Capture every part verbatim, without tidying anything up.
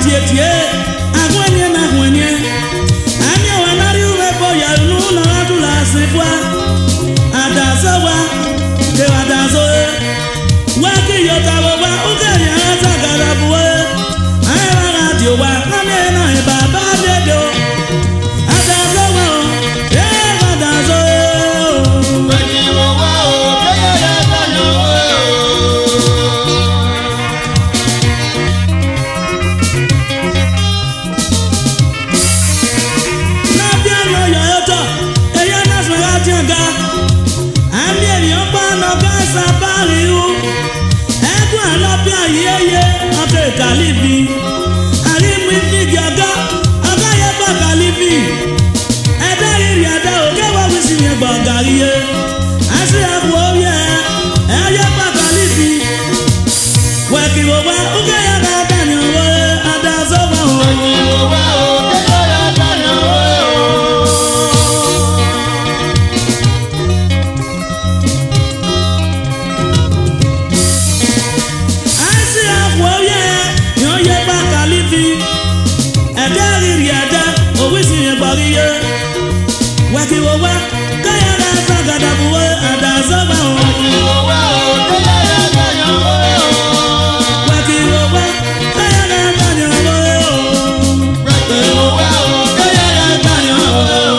tie tie agwenye na gwenye anya wanari uwe boya nuno adula sifwa adazowa ke adazoe waki yota wa ugari ata garabuwe aywa radio wa nane na baba dedo adazowa eh adazoe waki wa o ke ya tanyo Kalibi, arimu ifigi aga, aga ye ba Kalibi. Eda iri ada oge wa wisi ye ba gariye. Asi abu oye, e ye ba Kalibi. Weki wo wa oge ya ga dani owe, ada zo wa o. Weki wo wa oge ya dani owe o. Asi abu oye. Eda riri ada owisi ye gbariye waki wo wa kaya na sagada buwe ada zoba o waki wo wa o kaya na ganya o waki wo wa kaya na ganya o waki wo wa o kaya na ganya o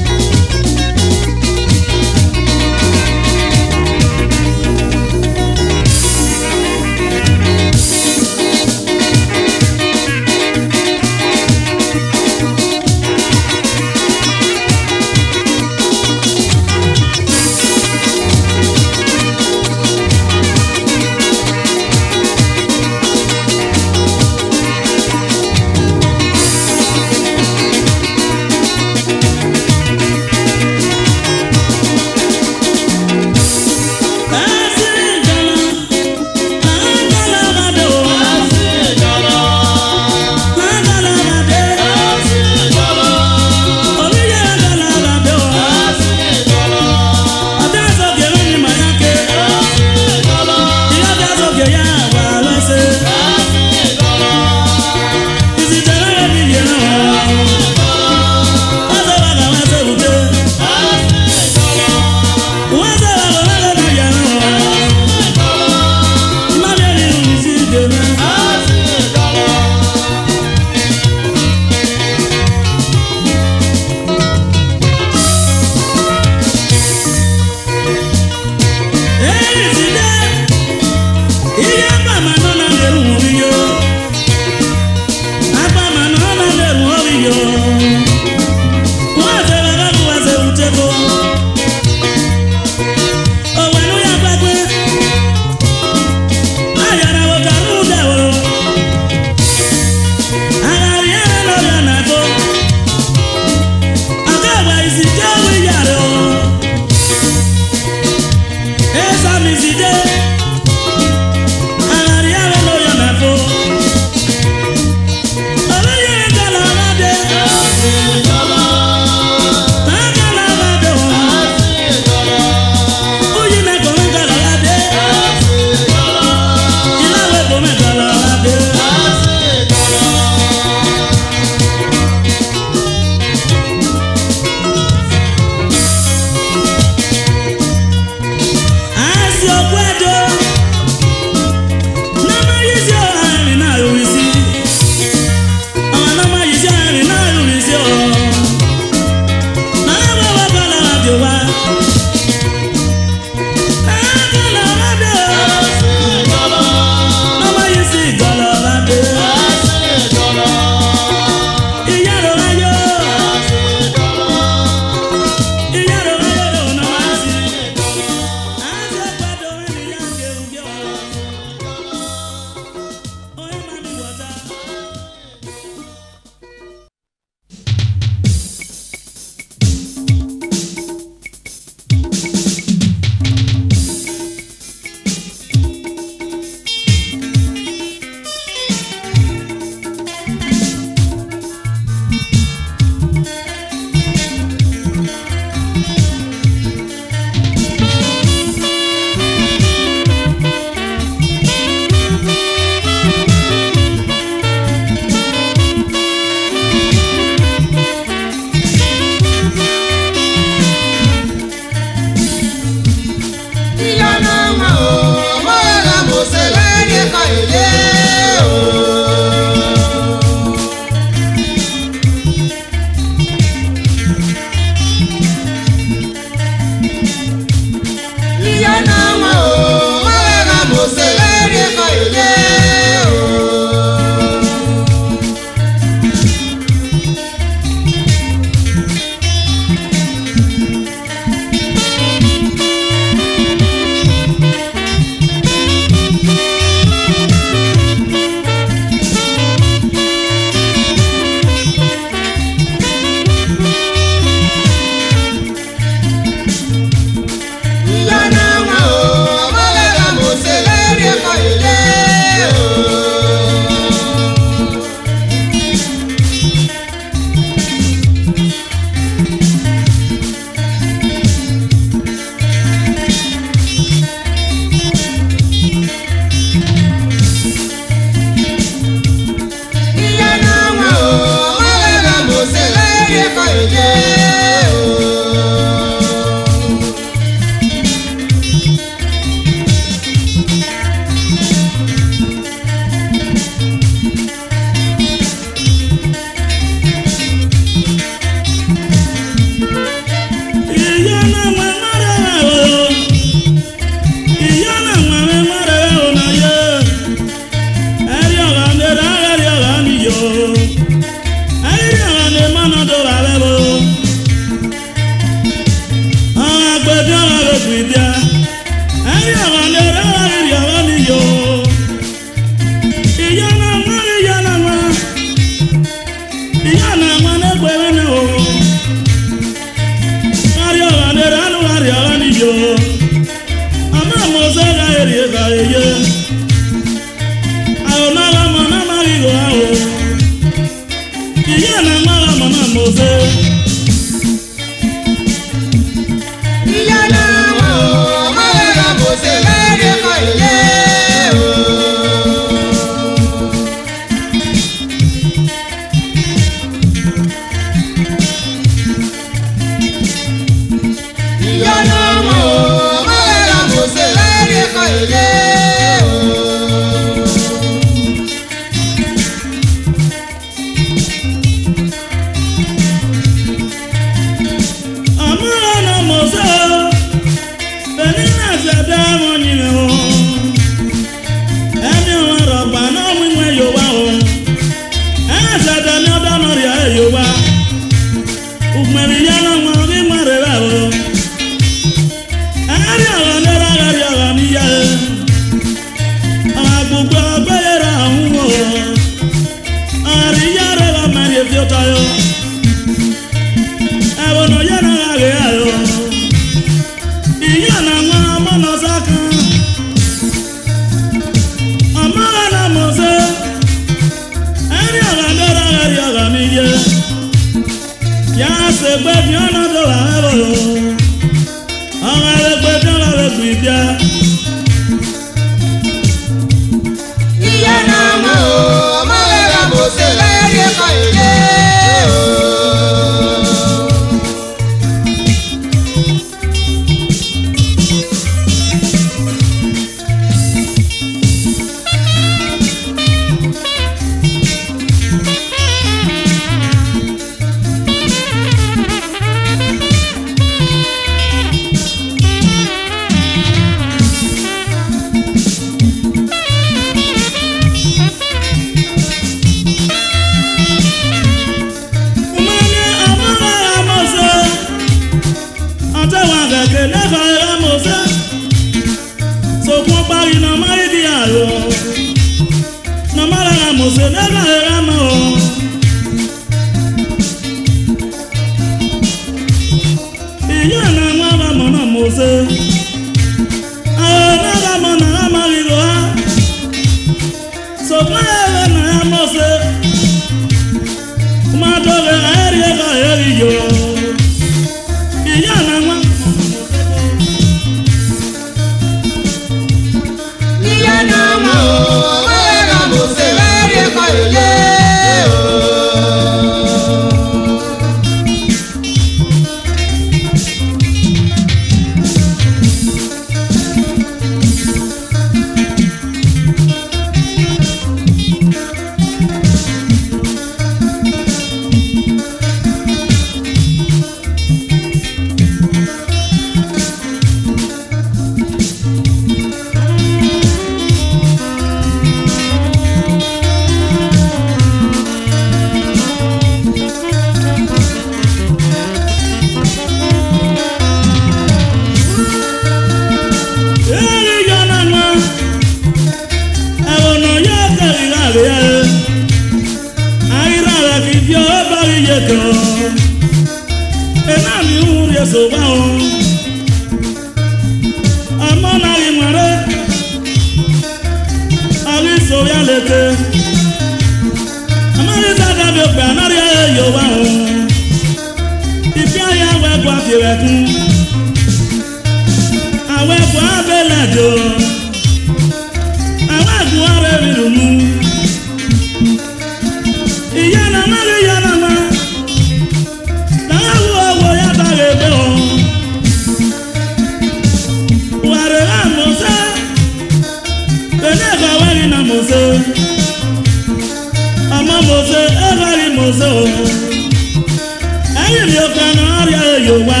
mozo. Ẹyin mi ò kàn náà rí oyè wa.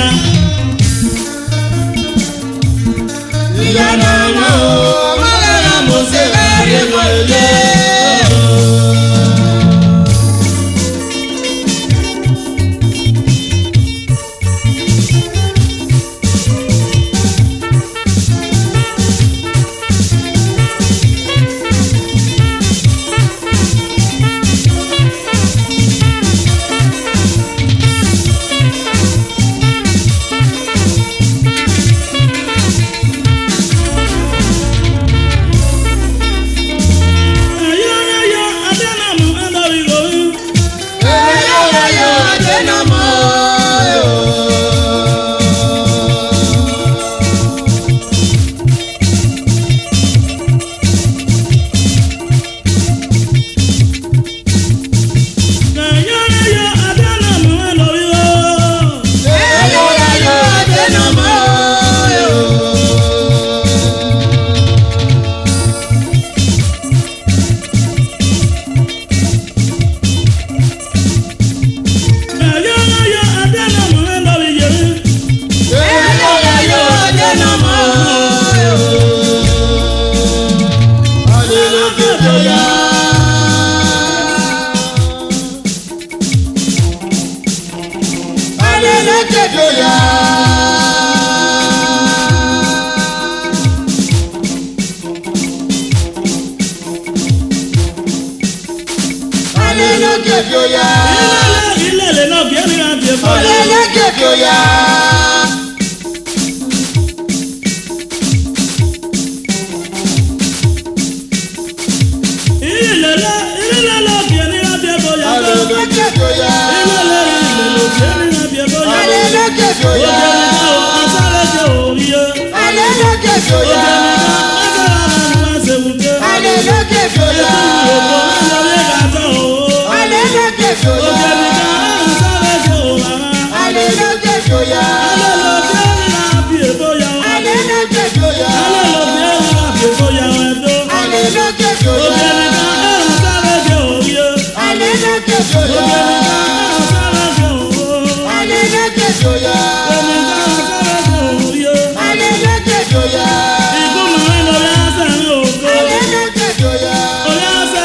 Ìyànà náà ó mọ́lẹ́ra mo ṣe láyé wọlé. Oya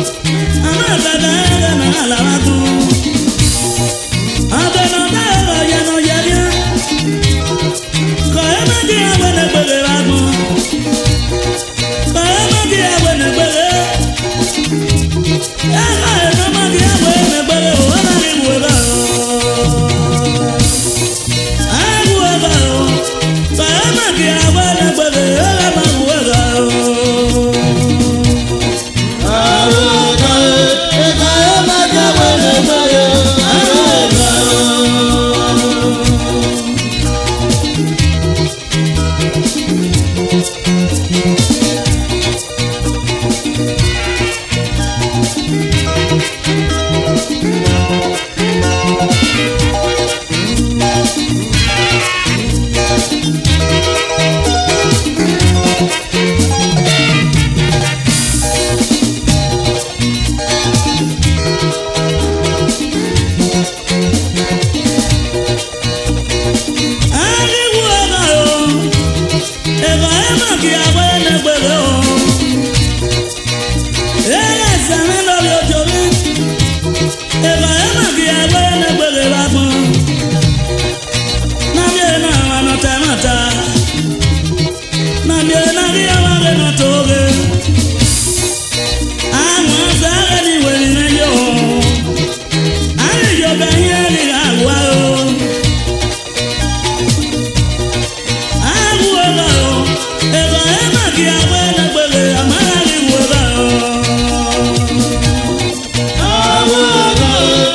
Oh,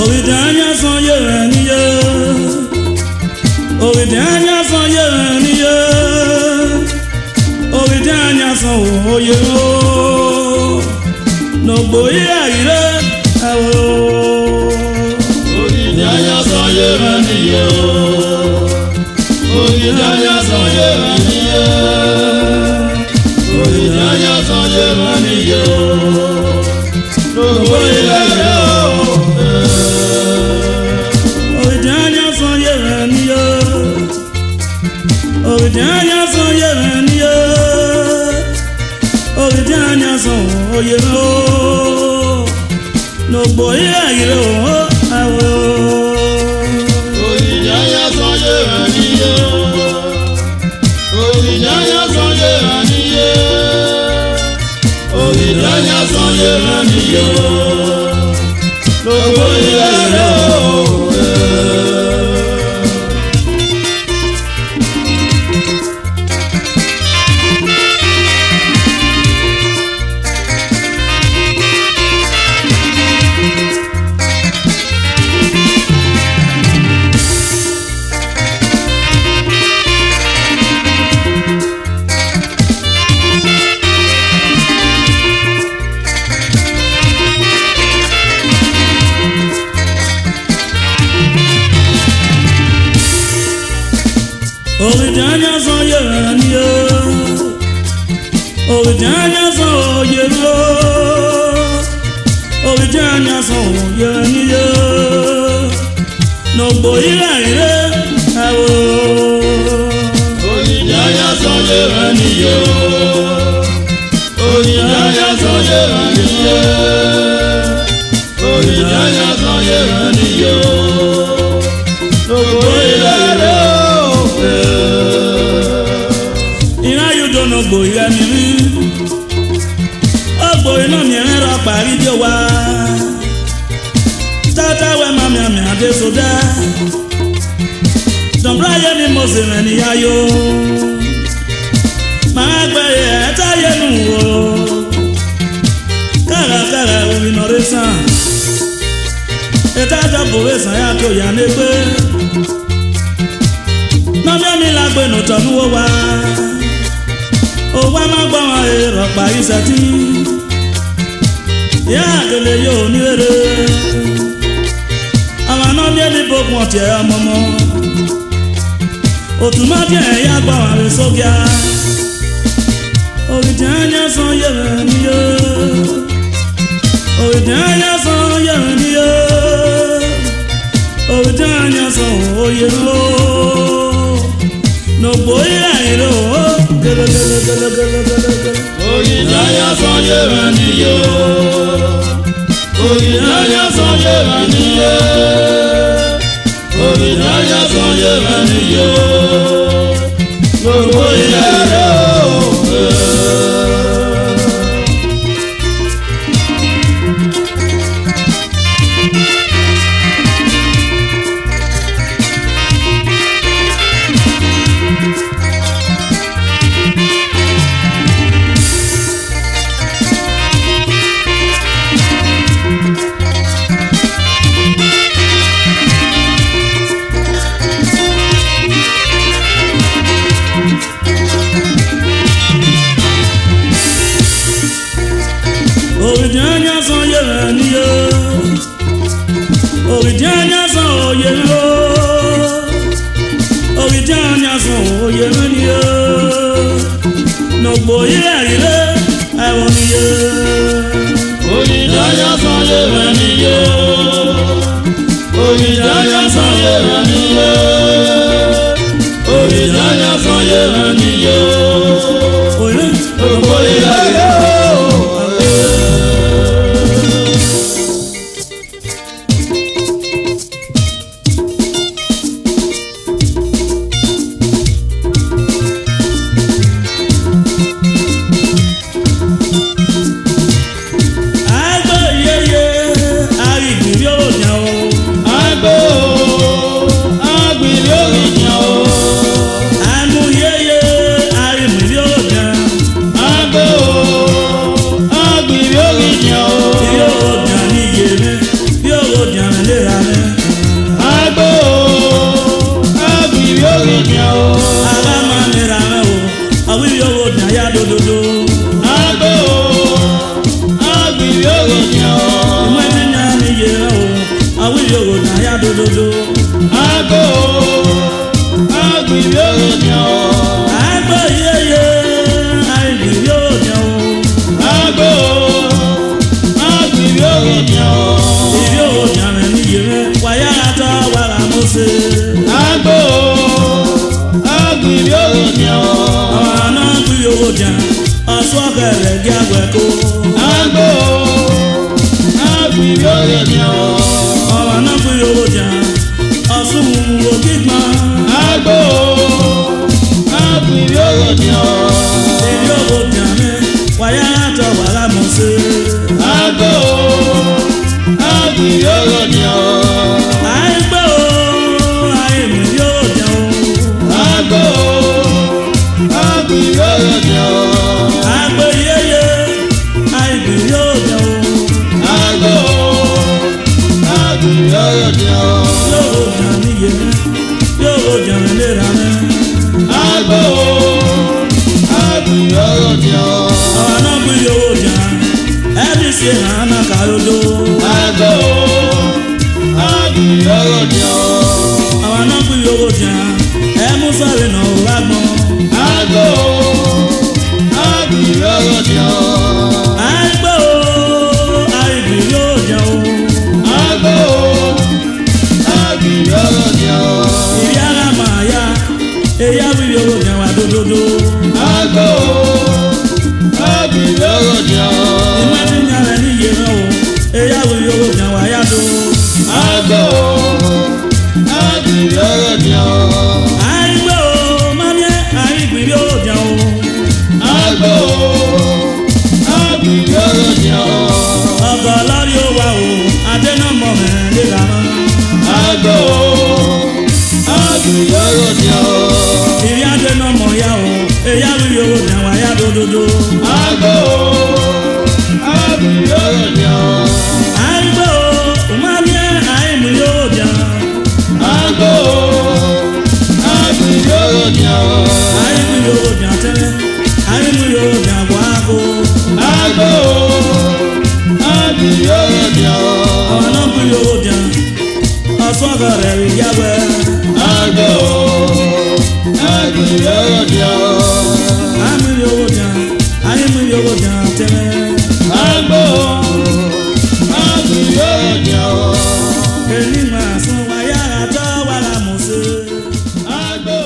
Ovidanya son yeraniye, Ovidanya son yeraniye, Ovidanya son oyero, no boy ayire awo. Ovidanya son yeraniye, Ovidanya son yeraniye, Ovidanya son yeraniye, no boy ayire. Ovidanya son yeraniye, Ovidanya son oyero, no boy ayiro awo. Ovidanya son yeraniye, Ovidanya son yeraniye, Ovidanya son yeraniye, no boy ayiro. Ovidanya son yeraniye, Ovidanya son oyero, Ovidanya son yeraniye, no boy ayire awo. Ovidanya son yeraniye, Ovidanya son yeraniye, Ovidanya son yeraniye, no boy ayire. No boy ya mi ri, ogbo ina mi ra pari jo wa. Tata we ma mi ami ade soda, don braye ni mo se me ni ayo. Ma gbe e ta ye nu wo, kara kara o mi no re san. E ta ta bo we san ya ko ya ne pe. Na mi mi la gbe no tonu wo wa. Owa ma gba wa ero pa isati ya gele yo ni ere ama no bi ni bokun ti e momo otuma bi e ya gba wa re sogya Ovidanya son yeraniye, Ovidanya son yeraniye, Ovidanya son oyero, no boy ayiro. Ovidanya son yeraniye, Ovidanya son yeraniye, Ovidanya son yeraniye, no boy ayiro. Ovidanya son yeraniye, Ovidanya son oyero, Ovidanya son oyeraniye, no boy ayire awoniye. Ovidanya son yeraniye, Ovidanya son yeraniye, Ovidanya son yeraniye, no boy ayire. Agbo dodo. Agbo, agbo yóò yàn ọ́. Agbo yeye, agbo yóò yàn ọ́. Agbo, agbo yóò yàn ọ́. Yóò yàn mí ní yẹrẹ, wáyà àtọ̀ wàrà mọ́sẹ̀. Agbo, agbo yóò yàn ọ́. Àwọn náà gbé yòówó jà, ọ̀ṣọ́ kẹrẹ̀ gí àgbẹ̀ kó. Agbo, agbo yóò yàn ọ́. Àwọn náà gbé yòówó jà, ọ̀ṣun wò kíkan. Agbo, agbo yóò yàn ọ́. Yòówó jà mí, wáyà àtọ̀ wàrà mọ́sẹ̀. Agbo, agbo yóò yàn ọ́. Àìgbẹ́ o, àìmì yóò jà o. Agbo, agbo yóò yàn ọ́. Agbo yeye, àìmì yóò jà o. Agbo, agbo yóò yàn ọ́. Yóò jà mí yẹrẹ, yóò jà mí léra mẹ́. Agbo, agbo yóò yàn ọ́. Àwọn náà gbé yòówó jà, ẹbí ṣe hàn án kàlódó. Agbo, agbo yóò yàn ọ́. Àwọn náà gbé yòówó jà, ẹ mú sọ̀rọ̀ náà wá gbọ́n. Agbo, agbo yóò yàn ọ́. Àìgbẹ́ o, àìmì yóò jà o. Agbo, agbo yóò yàn ọ́. Ìyá ara màá yá, èyí á wí yòówó jà wá dódódó. Agbo, agbo yóò yàn ọ́. Ìmọ̀ tí ń yàrá ní yẹrẹ o, èyí á wí yòówó jà wá yá dó. Agbo, agbo yóò yàn ọ́. Àìgbẹ́ o, mami ẹ̀ àìgbì yóò jà o. Agbo, agbo yóò yàn ọ́. Ọ̀gọ̀ lórí ó wà o, adénàmọ̀ ẹ̀ léra mọ́. Agbo, agbo yóò yàn ọ́. Ìrí adénàmọ̀ yá o, èyí á wí yòówó jà wá yá dódódó. Agbo, agbo yóò yàn ọ́. Àìgbẹ́ o, mami ẹ̀ àìmì yóò jà. Agbo, agbo yóò yàn ọ́. Àìmì yóò jà tẹ́lẹ̀, àìmì yóò jà wáko. Agbo, agbo yóò yàn ọ́. Àwọn náà gbé yòówó jà, ọ̀ṣọ́gọ̀ rẹ̀ rí yáwẹ́. Agbo, agbo yóò yàn ọ́. Àìmì yóò jà, àìmì yóò jà tẹ́lẹ̀. Agbo, agbo yóò yàn ọ́. Èmi máa sún wáyà àtọ́ wàrà mọ̀ọ́sẹ̀. Agbo,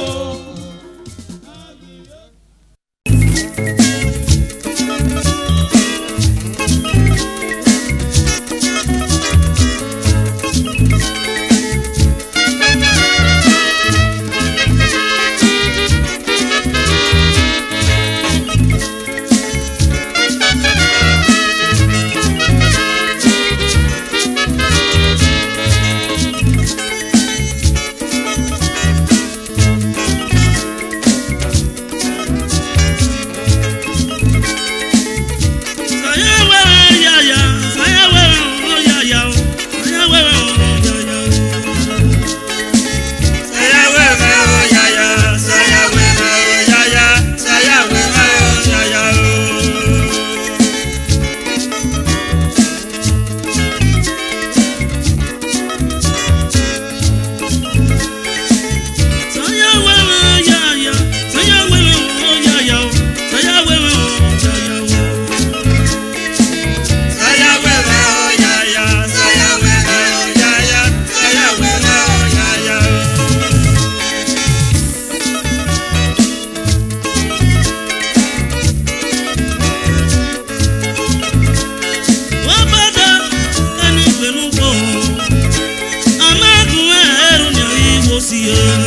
See you.